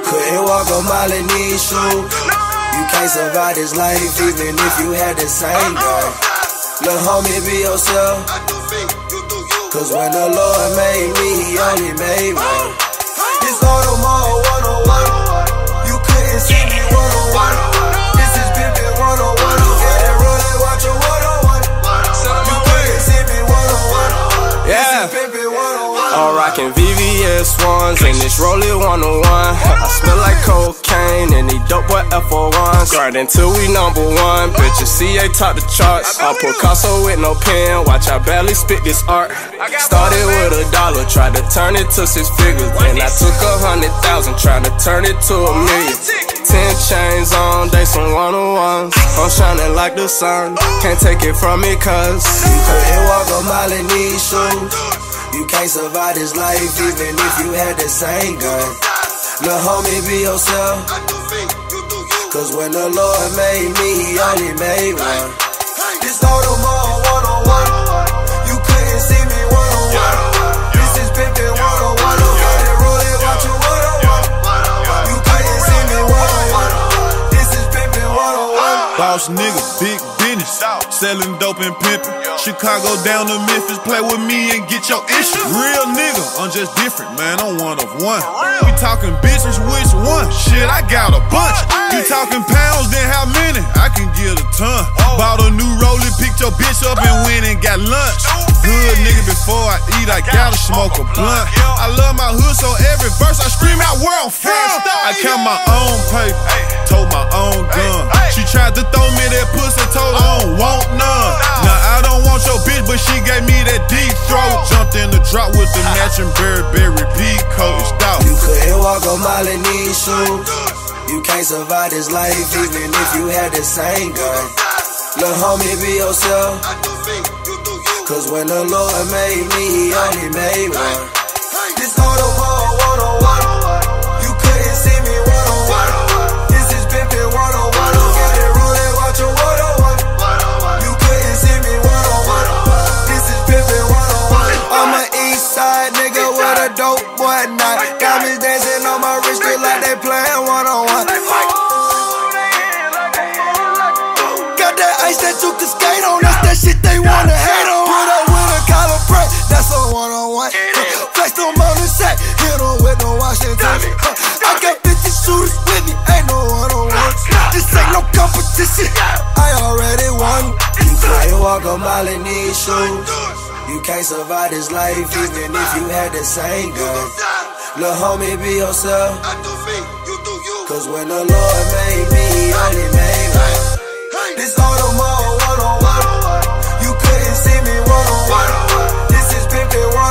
couldn't walk a mile in these shoes. You can't survive this life even if you had the same gun. Lil' homie, be yourself, cause when the Lord made me, he only made one. This Audemars 101, you couldn't see me 101. This is Pimpin' 101, yeah, that Rollie watch a 101. You couldn't see me 101, this is Pimpin' 101. I'm rockin' VVS ones and this Rollie 101. I smell like cocaine and these dope boy F01s. Grind until we #1. Bitches CA top the charts. I'm Picasso with no pen. Watch I barely spit this art. Started with $1, tried to turn it to 6 figures. Then I took 100,000, tried to turn it to $1 million. 10 chains on, they some 101s. I'm shining like the sun. Can't take it from me cause you couldn't walk a mile in these shoes. You can't survive this life even if you had the same gun. Lil' homie, be yourself, cause when the Lord made me, he only made one. This Audemars 101, you couldn't see me 101. This is Pimpin' 101, okay, that Rollie watch a 101. You couldn't see me 101. This is Pimpin' 101. Boss nigga, big business, selling dope and pimpin'. Chicago down to Memphis, play with me and get your issue. Real nigga, I'm just different, man, I'm one of one. We talking business, which one? Shit, I got a bunch. You talking pounds, then how many? I can get a ton. Bought a new Rollie, picked your bitch up and went and got lunch. Hood nigga, before I eat, I gotta smoke a blunt. I love my hood, so every verse I scream out where I'm from. I count my own paper, told my own gun. She tried to throw me that pussy, told her I don't want none. Now I don't want your bitch, but she gave me that deep throat. Jumped in the drop with the matching Burberry peacoat. It's dope. You couldn't walk a mile in these shoes. You can't survive this life even if you had the same gun. Lil' homie, be yourself, cause when the Lord made me, he only made one. This Audemars 101, you couldn't see me 101. This is Pimpin' 101, okay, that Rollie watch a 101. You couldn't see me 101. This is Pimpin' 101. I'm an east side nigga with a dope boy night. Diamonds dancing on my wrist just like they playin' 101. Got that ice that you can skate on, that's that shit they wanna hate on. Put up with a collar break, that's a 101. Flex them on the set, hit them with no Washington. I got 50 shooters with me, ain't no 101. This ain't no competition, I already won. You couldn't walk a mile in these shoes. You can't survive this life even if you had the same gun. Lil' homie, be yourself, cause when the Lord made me, he only made one. This Audemars 101, you couldn't see me 101. This is Pimpin' 101.